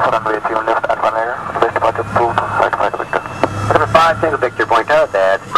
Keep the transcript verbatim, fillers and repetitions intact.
runway three one left, Alpha Mega, base departure approved, right five Victor. Number five, single Victor, point out that